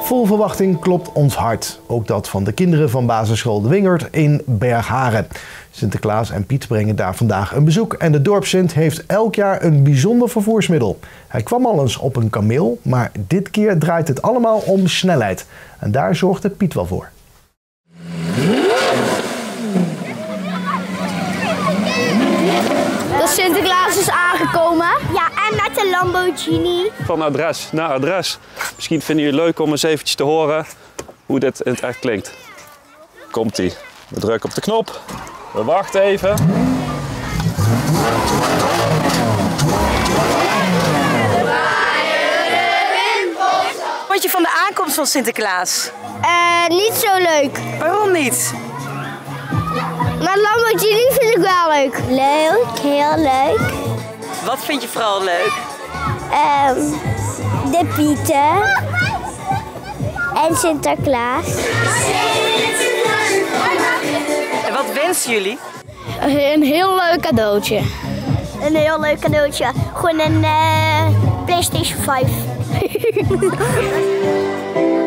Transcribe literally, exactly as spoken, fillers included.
Vol verwachting klopt ons hart. Ook dat van de kinderen van basisschool De Wingerd in Bergharen. Sinterklaas en Piet brengen daar vandaag een bezoek en de dorpssint heeft elk jaar een bijzonder vervoersmiddel. Hij kwam al eens op een kameel, maar dit keer draait het allemaal om snelheid. En daar zorgde Piet wel voor. De Sinterklaas is aangekomen. Ja, en met de Lamborghini. Van adres naar adres. Misschien vinden jullie het leuk om eens eventjes te horen hoe dit in het echt klinkt. Komt-ie. We drukken op de knop. We wachten even. Wat vond je van de aankomst van Sinterklaas? Uh, niet zo leuk. Waarom niet? Maar Lamborghini vind ik wel leuk. Leuk, heel leuk. Wat vind je vooral leuk? Um, de Pieten. En Sinterklaas. En wat wensen jullie? Een heel leuk cadeautje. Een heel leuk cadeautje. Gewoon een uh, PlayStation vijf.